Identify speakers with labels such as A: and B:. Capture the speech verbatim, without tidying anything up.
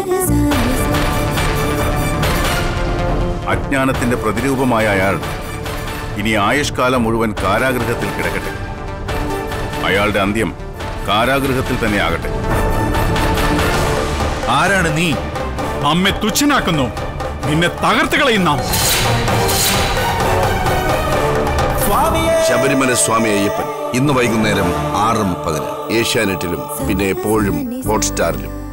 A: അജ്ഞാനത്തിന്റെ പ്രതിരൂപമായ അയാൾ ഇനി ആയുഷ്കാലം മുഴുവൻ കാരാഗൃഹത്തിൽ കിടക്കട്ടെ. അയാളുടെ അന്ത്യം കാരാഗൃഹത്തിൽ തന്നെ ആകട്ടെ.
B: ആരാണ് നീ?
C: അമ്മെ തുച്ഛനാക്കുന്നു. നിന്നെ തകർത്ത് കളയുന്ന
D: ശബരിമല സ്വാമി അയ്യപ്പൻ ഇന്ന് വൈകുന്നേരം ആറ് മുപ്പതിന് ഏഷ്യാനെറ്റിലും പിന്നെ എപ്പോഴും ഹോട്ട്സ്റ്റാറിലും.